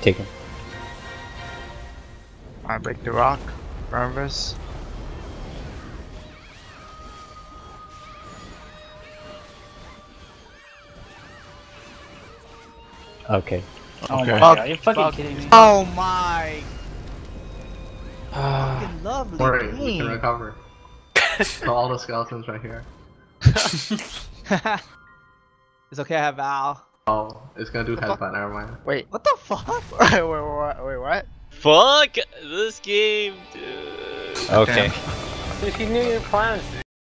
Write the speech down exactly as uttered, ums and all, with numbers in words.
Take him. I break the rock. Rambus. Okay. Oh Okay. my Fuck, god, are you fucking fuck. kidding me? Oh my! Ah. Fucking lovely Worry, we game. can recover. So all the skeletons right here. It's okay, I have Val. Oh, it's gonna do headbutt, never mind. Wait, what the fuck? wait, wait, wait, wait, what? Fuck this game, dude. Okay. Dude, he knew your plans, dude.